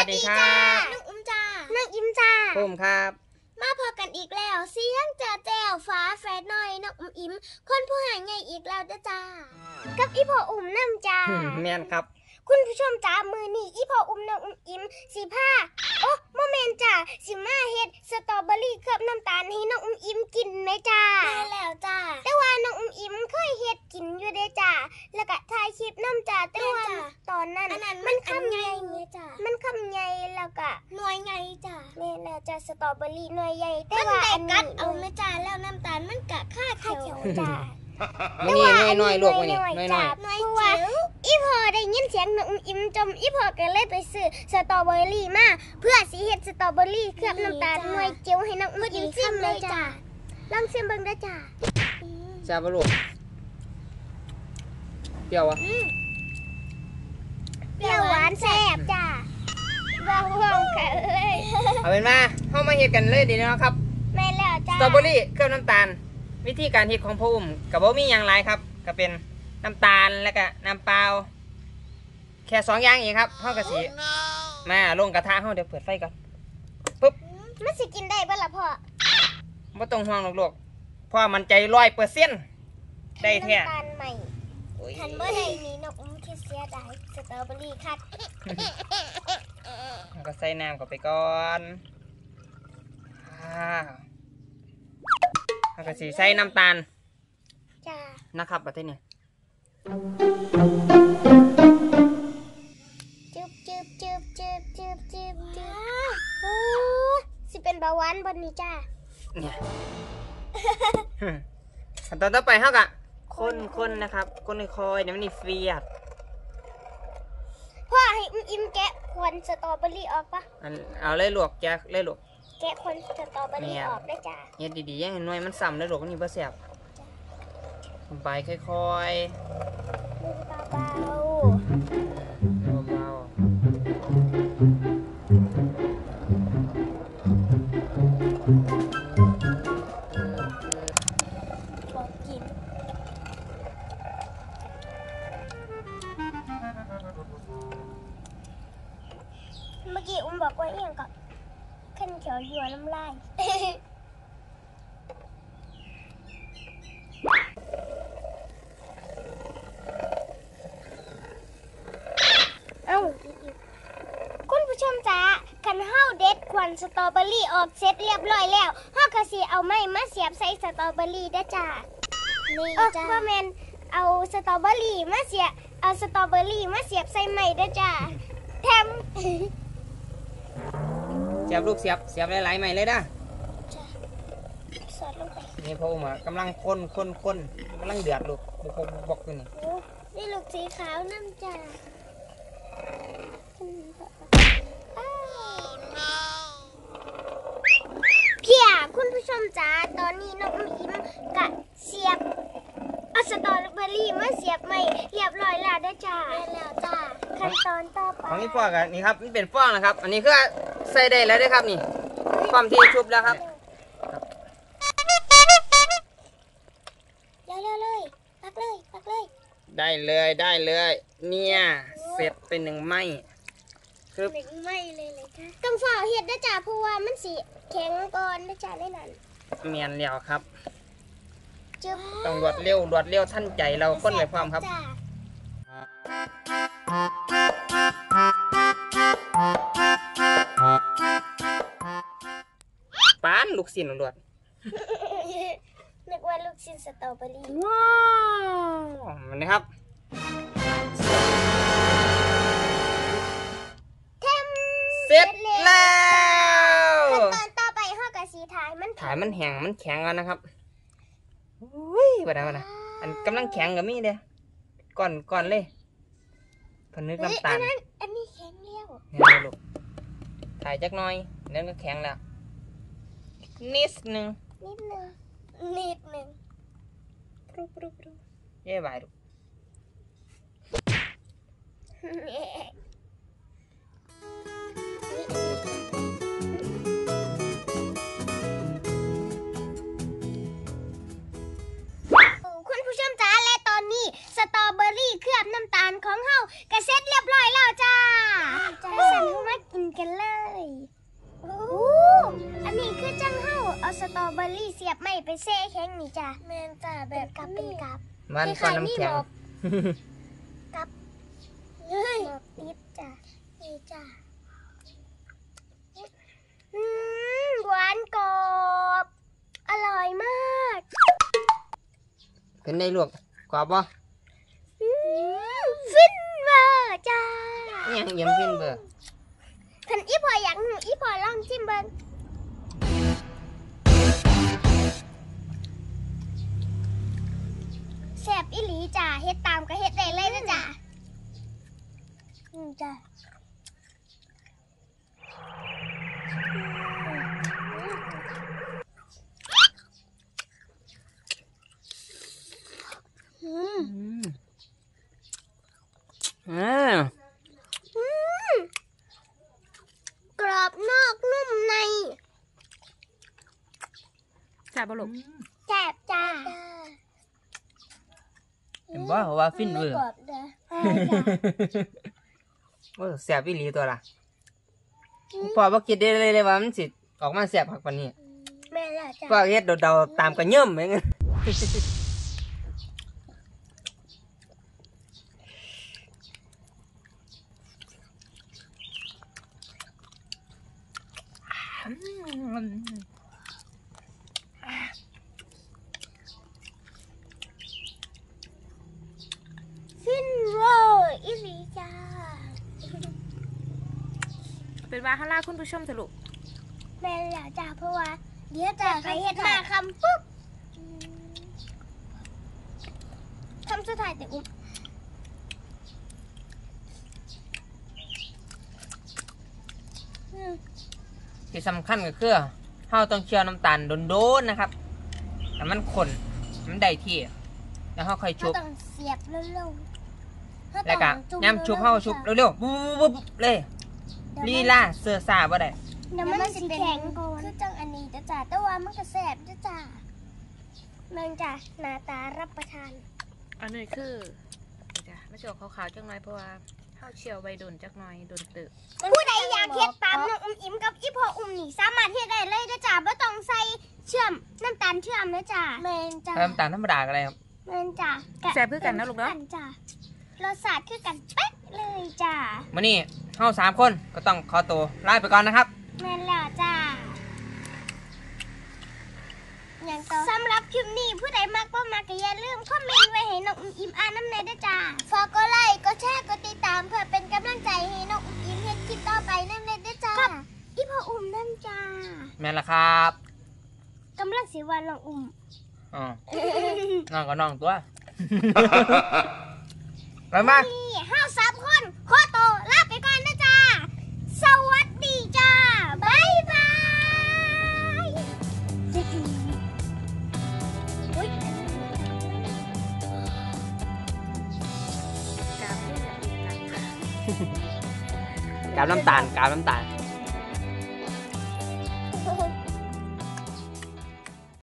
วัสดีครับน้องอุ้มจ้าน้องอิมจ้าผมครับมาพอกันอีกแล้วเสียงจ้าแจ้วฟ้าแฝดน้อยน้องอุ้มอิมคนผู้หายไงอีกแล้วจ้ากับอีพ่ออุ้มน้ำจ้าแม่นครับคุณผู้ชมจ้ามือนี่อีพ่ออุ้มน้องอุ้มอิมสิผ้าโอ้โมเมนจ้าสิมาเฮ็ดสตรอเบอรี่เคลือบน้ำตาลให้น้องอุ้มอิมกินไหมจ้าได้แล้วจ้าแต่ว่าน้องอุ้มอิมเคยเฮ็ดกินอยู่เด้จ้าแล้วก็ถ่ายคลิปน้ำจ้าแต่ว่าตอนนั้นมันคำใหญ่จ้ามันคำใหญ่แล้วก็หน่วยใหญ่จ้าแม่น่าจะสตรอเบอรี่หน่วยใหญ่แต่ว่าอันกัดเอาไหมจ้าแล้วน้ำตาลมันกะค่าเขียวจ้ามันนี่น้อยๆลูกมันนี่น้อยๆอีพอได้ยินเสียงน้องอิมจมอีพอก็เลยไปซื้อสตรอเบอรี่มาเพื่อสิเฮ็ดสตรอเบอรี่เคลือบน้ำตาลหน่วยจิ๋วให้น้องอิมชิมเลยจ้าลองชิมเบิ่งได้จ้าแซ่บบ่ลูกเปรี้ยววะเปรี้ยวหวานแซ่บจ้าบ่ห่วงค่ะเอ้ยเอาเป็นมาเฮามาเฮ็ดกันเลยดีนะครับแม่แล้วจ้าสตรอเบอรี่เคลือบน้ำตาลวิธีการเฮ็ดของพ่ออุ้มก็บ่มีหยังหลายครับก็เป็นน้ำตาลแล้วก็น้ำเปล่าแค่2อย่างเองครับเฮาก็สิมาลงกระทะเฮาเดี๋ยวเปิดไฟก่อนปึ๊บมันสิกินได้บ่ล่ะพ่อบ่ต้องห่วงหรอกลูกพ่อมั่นใจ 100% ได้แท้น้ำตาลใหม่ทันบ่ได้นี่น้องอุ้มคิดเสียดายสตรอเบอรี่คัดก็ใส่น้ำเข้าไปก่อนแล้วก็สิใส่น้ำตาลจ้านะครับประเทศนี้จึบโอ้สิเป็นเบาหวานบนนี้จ้าเนี่ยขั้นตอนต่อไปเฮากะคนนะครับคนคอยเดี๋ยวมันนี่เฟียดพ่อให้อิมแกะควันสตรอเบอรี่ออกปะเอาเลยลวกแกะเลยลวกแกะควันสตรอเบอรี่ออกได้จ้าเฮ็ดดีๆอย่าให้หน่วยมันซ้ำเลยลวกนี่บ่แซ่บไปค่อยๆมือเบาเมื่อกี้อุ้มบอกว่าเอียงกับขั้นเขียวยัวน้ำลายคุณผู้ชมจ้าคันเฮาเด็ดควันสตรอเบอรี่ออกเสร็จเรียบร้อยแล้วเฮาก็สิเอาไม้มาเสียบใส่สตรอเบอรี่ได้จ้านี่จ้าบ่แม่นเอาสตรอเบอรี่มาเสียบใส่ไม้ได้จ้าแถมเสียบลูกเสียบหลายๆใหม่เลยนะสอดลงไปนี่พ่ออุ้มกำลังคนกำลังเดือดลูกบอกอยู่นี่นี่ลูกสีขาวน้ำจ้าเพียคุณผู้ชมจ้าตอนนี้น้องอิมกะเสียบเอาสตรอเบอรี่มาเสียบใหม่เรียบร้อยแล้วได้จ้าแล้วจ้าขั้นตอนต่อไปของนี่ฟองกันนี่ครับนี่เป็นฟองนะครับ อันนี้คือใส่ได้แล้วด้วยครับนี่ความที่ชุบแล้วครับเลยปักเลยได้เลยเนี่ยเสร็จเป็น1 ไม้คือ1 ไม้เลยค่ะต้องฝ่าเห็ดได้จ้าเพราะว่ามันสีแข็งก่อนได้จ้าได้นั่นเมียนแล้วครับต้องรวดเร็วท่านใจเราค้นเลยความครับปานลูกศิลป์รวดนึกว่าลูกชิ้นสตรอเบอรี่ว้าวมันนะครับเสร็จแล้วขั้นตอนต่อไปห่อกระสีถ่ายมันแห้งมันแข็งแล้วนะครับอุ้ยบ่ได้อันกำลังแข็งกับมีเด้ก่อนเลยพนึกน้ำตาลอันนี้แข็งแล้วลูกถ่ายจักหน่อยนั่นก็แข็งแล้วนิดนึงเย่บายลูกคุณผู้ชมจ้าและตอนนี้สตรอเบอรี่เคลือบน้ำตาลของเฮากระเซ็ตเรียบร้อยแล้วจ้าสั่นมากินกันเลยโอ้อันนี้คือจังเฮาเอาสตรอเบอรี่เสียบไม้ไปแช่แข็งนี่จ้ะแม่นจ้ะแบบกับเป็นกับมันก้อนน้ำแข็งกับเฮ้ยติดจ้ะนี่จ้ะหวานกรอบอร่อยมากเป็นได้ลวกกรอบบ่ฟินเวอร์จ้ายังยังฟินเบอร์คันอีพออยากหูอีพอลองชิมเบิ้งแซ่บอีหลีจ้าเฮ็ดตามก็เฮ็ดได้เลยนะจ้าจ้าอกรอบนอกนุ่มในแซ่บบ่ลูกแซ่บจ้าเห็นบ่ว่าฟินเบอร์กรอบเด้อโอ้แซ่บอีหลีตัวล่ะพ่อบ่คิดได้เลยว่ามันสิออกมาแซ่บคักปานนี้แม่ล่ะจ้าพ่อเฮ็ดเดาๆตามกระเยิ่มเหมือนกันฟินเวอร์อีหลีจ้าเป็นว่าข้างล่างคุณผู้ชมเถอะลูกแม่ล่ะจ้าเพราะว่าเดี๋ยวจ้าใครเฮ็ดมาคำปุ๊บคำสุดท้ายแต่อุ้มที่สำคัญก็คือเฮาต้องเคี่ยวน้ำตาลโดนๆนะครับแต่มันข้นมันได้ที่แล้วเฮาค่อยชุบต้องเสียบเร็วๆแล้วก็ย้ำชุบเฮาชุบเร็วๆปุ๊บเลยลีลาเสือซาบ่ได้เดี๋ยวมันสิแข็งคือจังอันนี้จ้าแต่ว่ามันก็แซ่บจ้าเมืองจ้าหน้าตารับประทานอันนี้คือเดี๋ยวไม่ใช่ออกขาวๆจังหน่อยเพราะว่าข้าวเชียวใบโดนจักหน่อยโดนตึกผู้ใดอยากเฮ็ดตามน้องอุ้มอิมกับอีพ่ออุ้มนี่สามารถเฮ็ดได้เลยนะจ้าบ่ต้องใส่เชื่อมน้ำตาลเชื่อมนะจ้าแม่นจ้าน้ำตาลธรรมดาก็ได้ครับแม่นจ้าแซ่บคือกันนะลูกเนาะจ้ารสชาติคือกันเป๊ะเลยจ้ามื้อนี้เฮา3คนก็ต้องขอตัวลาไปก่อนนะครับแม่นแล้วจ้าอย่างต่อสำหรับคลิปนี้ผู้ใดมักบ่มักก็อย่าลืมคอมเมนต์ไว้ให้น้องอุ้มอิมอ่านน้ำในด้วยจ้าฝากกดไลค์กดแชร์กดติดตามเพื่อเป็นกำลังใจให้น้องอุ้มอิมเฮ็ดคลิปต่อไปนั่นเลยด้วยจ้าอีพ่ออุ้มนั่นจ้าแม่นละครับกำลังสิว่าน้องอุ้มอ๋อน้องก็น้องตัว ไปมานี่ห้าสามคนขอตัวลาไปก่อนนะจ้า สวัสดีจ้า บ๊ายบายอุ๊ยกราบด้วยกาบน้ำตาลกาบน้ำตาล